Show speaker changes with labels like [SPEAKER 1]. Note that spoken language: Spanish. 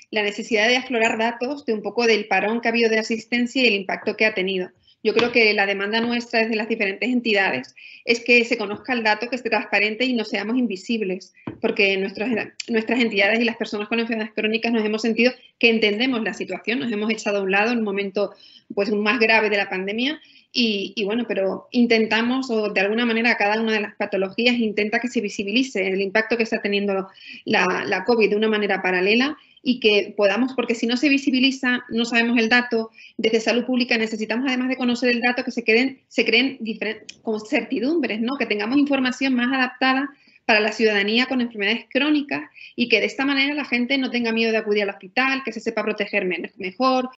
[SPEAKER 1] la necesidad de aflorar datos de un poco del parón que ha habido de asistencia y el impacto que ha tenido. Yo creo que la demanda nuestra desde las diferentes entidades es que se conozca el dato, que esté transparente y no seamos invisibles, porque nuestras entidades y las personas con enfermedades crónicas nos hemos sentido que entendemos la situación, nos hemos echado a un lado en un momento pues, más grave de la pandemia y bueno, pero intentamos, o de alguna manera cada una de las patologías intenta que se visibilice el impacto que está teniendo la COVID de una manera paralela y que podamos, porque si no se visibiliza, no sabemos el dato, desde salud pública necesitamos, además de conocer el dato, que se creen con certidumbres, ¿no? Que tengamos información más adaptada para la ciudadanía con enfermedades crónicas y que de esta manera la gente no tenga miedo de acudir al hospital, que se sepa proteger mejor,